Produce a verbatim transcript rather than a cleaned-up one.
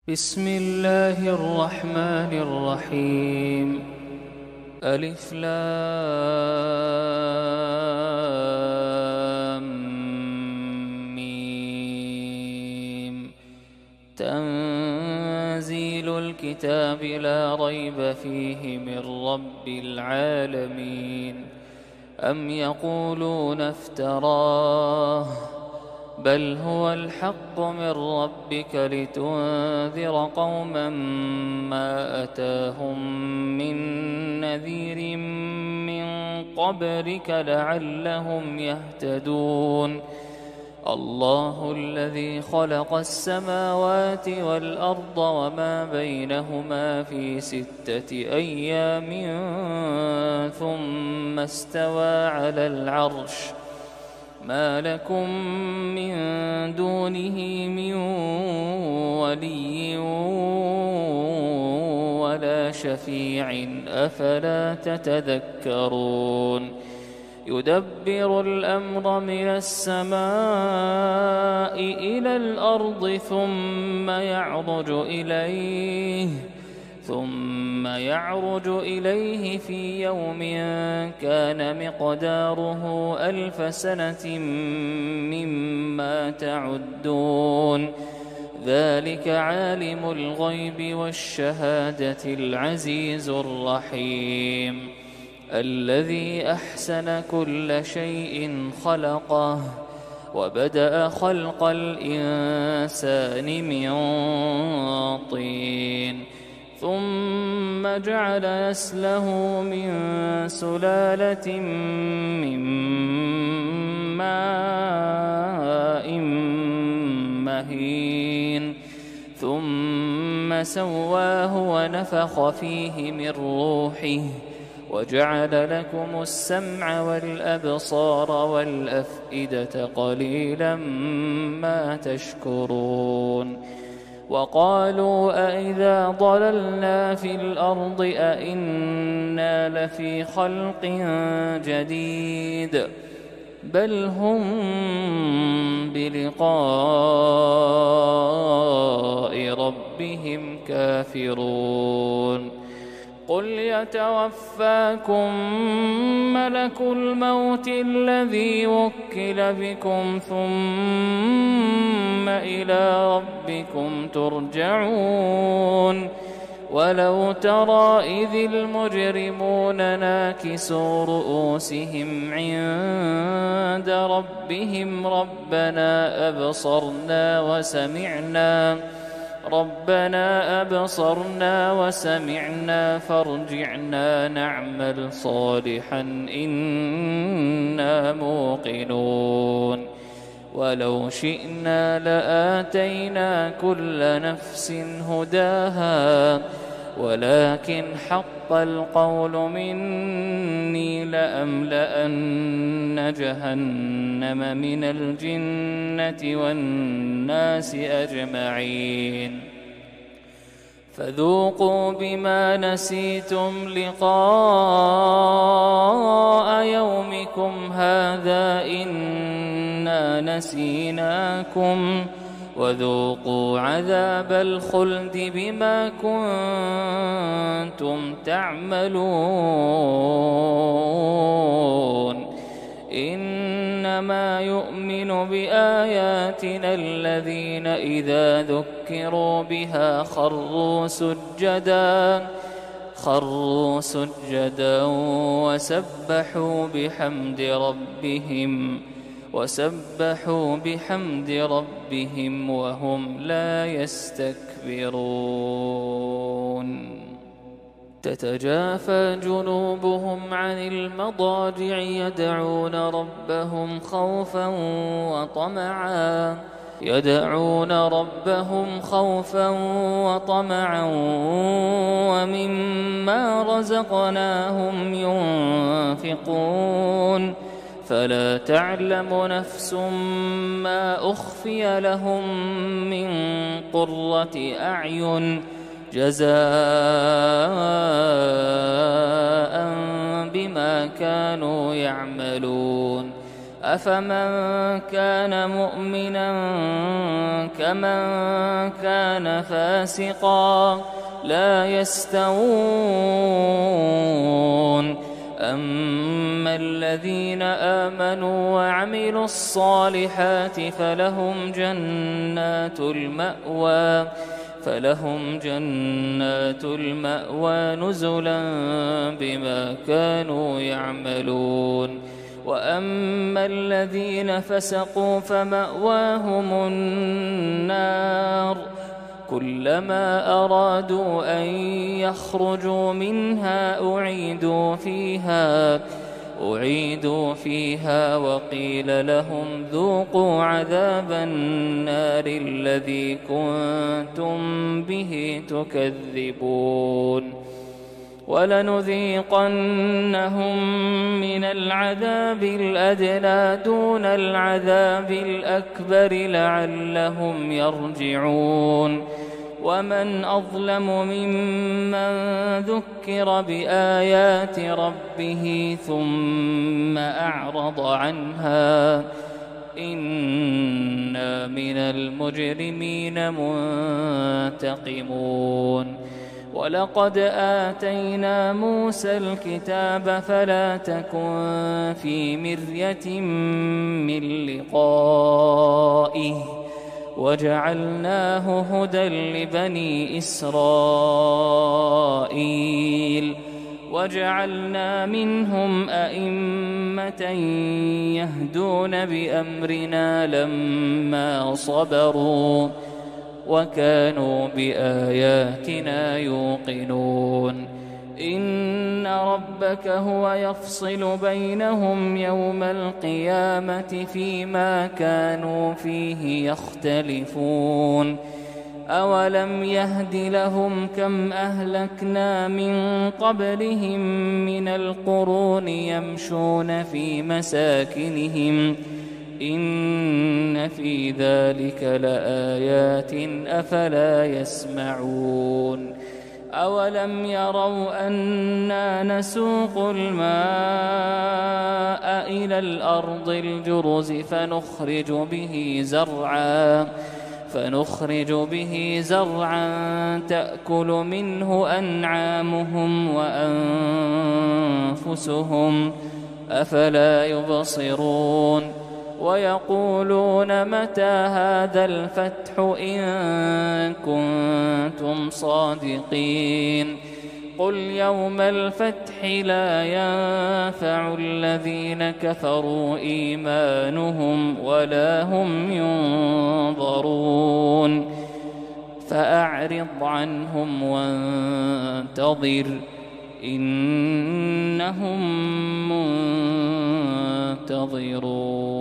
بسم الله الرحمن الرحيم. ألف لام ميم. تنزيل الكتاب لا ريب فيه من رب العالمين. أم يقولون افتراه بل هو الحق من ربك لتنذر قوما ما أتاهم من نذير من قبلك لعلهم يهتدون. الله الذي خلق السماوات والأرض وما بينهما في ستة أيام ثم استوى على العرش. ما لكم من دونه من ولي ولا شفيع أفلا تتذكرون. يدبر الأمر من السماء إلى الأرض ثم يعرج إليه ثم يعرج إليه في يوم كان مقداره ألف سنة مما تعدون. ذلك عالم الغيب والشهادة العزيز الرحيم. الذي أحسن كل شيء خلقه وبدأ خلق الإنسان من طين ثم جعل يسله من سلالة من ماء مهين ثم سواه ونفخ فيه من روحه وجعل لكم السمع والأبصار والأفئدة قليلا ما تشكرون. وقالوا أإذا ضللنا في الأرض أإنا لفي خلق جديد بل هم بلقاء ربهم كافرون. قل يتوفاكم ملك الموت الذي وكل بكم ثم إلى ربكم ترجعون. ولو ترى إذ المجرمون ناكسوا رؤوسهم عند ربهم ربنا أبصرنا وسمعنا ربنا أبصرنا وسمعنا فارجعنا نعمل صالحا إنا موقنون. ولو شئنا لآتينا كل نفس هداها ولكن حق القول مني لأملأن جهنم من الجنة والناس أجمعين. فذوقوا بما نسيتم لقاء يومكم هذا إنا نسيناكم وذوقوا عذاب الخلد بما كنتم تعملون. إنما يؤمن بآياتنا الذين إذا ذكروا بها خروا سجدا خروا سجدا وسبحوا بحمد ربهم وسبحوا بحمد ربهم وهم لا يستكبرون. تتجافى جنوبهم عن المضاجع يدعون ربهم خوفا وطمعا يدعون ربهم خوفا وطمعا ومما رزقناهم ينفقون. فلا تعلم نفس ما أخفي لهم من قرة أعين جزاء بما كانوا يعملون. أفمن كان مؤمنا كمن كان فاسقا لا يستوون أما الذين آمنوا وعملوا الصالحات فلهم جنات المأوى فلهم جنات المأوى نزلا بما كانوا يعملون وأما الذين فسقوا فمأواهم النار كلما أرادوا أن يخرجوا منها أعيدوا فيها أعيدوا فيها وقيل لهم ذوقوا عذاب النار الذي كنتم به تكذبون ولنذيقنهم من العذاب الأدنى دون العذاب الأكبر لعلهم يرجعون ومن أظلم ممن ذكر بآيات ربه ثم أعرض عنها إنا من المجرمين منتقمون ولقد آتينا موسى الكتاب فلا تكن في مرية من لقائه وجعلناه هدى لبني إسرائيل وجعلنا منهم أئمة يهدون بأمرنا لما صبروا وكانوا بآياتنا يوقنون إن ربك هو يفصل بينهم يوم القيامة فيما كانوا فيه يختلفون أولم يهد لهم كم أهلكنا من قبلهم من القرون يمشون في مساكنهم إن في ذلك لآيات أفلا يسمعون أولم يروا أنا نسوق الماء إلى الأرض الجرز فنخرج به زرعا فنخرج به زرعا تأكل منه أنعامهم وأنفسهم أفلا يبصرون ويقولون متى هذا الفتح إن كنتم صادقين قل يوم الفتح لا ينفع الذين كفروا إيمانهم ولا هم ينظرون فأعرض عنهم وانتظر إنهم منتظرون.